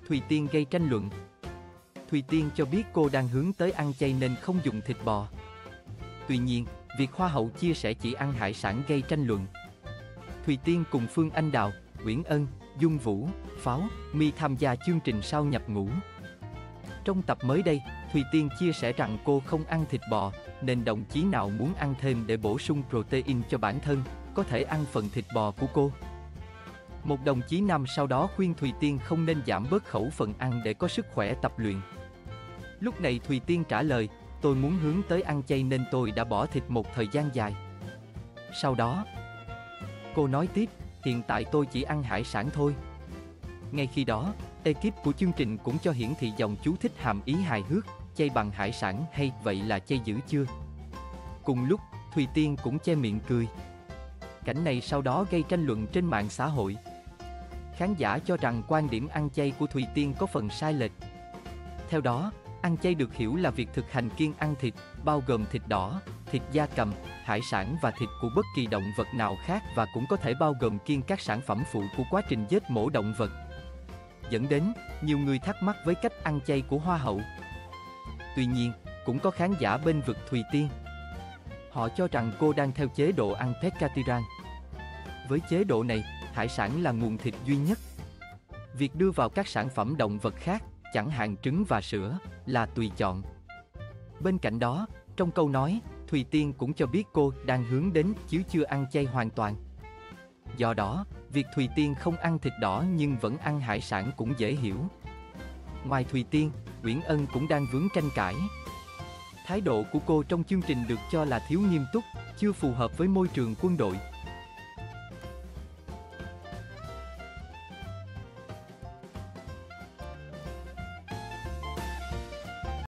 Thùy Tiên gây tranh luận. Thùy Tiên cho biết cô đang hướng tới ăn chay nên không dùng thịt bò. Tuy nhiên, việc Hoa hậu chia sẻ chỉ ăn hải sản gây tranh luận. Thùy Tiên cùng Phương Anh Đào, Uyển Ân, Dung Vũ, Pháo, My tham gia chương trình Sao nhập ngũ. Trong tập mới đây, Thùy Tiên chia sẻ rằng cô không ăn thịt bò, nên đồng chí nào muốn ăn thêm để bổ sung protein cho bản thân, có thể ăn phần thịt bò của cô. Một đồng chí nam sau đó khuyên Thùy Tiên không nên giảm bớt khẩu phần ăn để có sức khỏe tập luyện. Lúc này Thùy Tiên trả lời, tôi muốn hướng tới ăn chay nên tôi đã bỏ thịt một thời gian dài. Sau đó, cô nói tiếp, hiện tại tôi chỉ ăn hải sản thôi. Ngay khi đó, ekip của chương trình cũng cho hiển thị dòng chú thích hàm ý hài hước, chay bằng hải sản hay vậy là chay dữ chưa? Cùng lúc, Thùy Tiên cũng che miệng cười. Cảnh này sau đó gây tranh luận trên mạng xã hội. Khán giả cho rằng quan điểm ăn chay của Thùy Tiên có phần sai lệch. Theo đó, ăn chay được hiểu là việc thực hành kiêng ăn thịt, bao gồm thịt đỏ, thịt gia cầm, hải sản và thịt của bất kỳ động vật nào khác và cũng có thể bao gồm kiêng các sản phẩm phụ của quá trình giết mổ động vật. Dẫn đến, nhiều người thắc mắc với cách ăn chay của Hoa hậu. Tuy nhiên, cũng có khán giả bên vực Thùy Tiên. Họ cho rằng cô đang theo chế độ ăn pescatarian. Với chế độ này, hải sản là nguồn thịt duy nhất. Việc đưa vào các sản phẩm động vật khác, chẳng hạn trứng và sữa, là tùy chọn. Bên cạnh đó, trong câu nói, Thùy Tiên cũng cho biết cô đang hướng đến chứ chưa ăn chay hoàn toàn. Do đó, việc Thùy Tiên không ăn thịt đỏ nhưng vẫn ăn hải sản cũng dễ hiểu. Ngoài Thùy Tiên, Uyển Ân cũng đang vướng tranh cãi. Thái độ của cô trong chương trình được cho là thiếu nghiêm túc, chưa phù hợp với môi trường quân đội.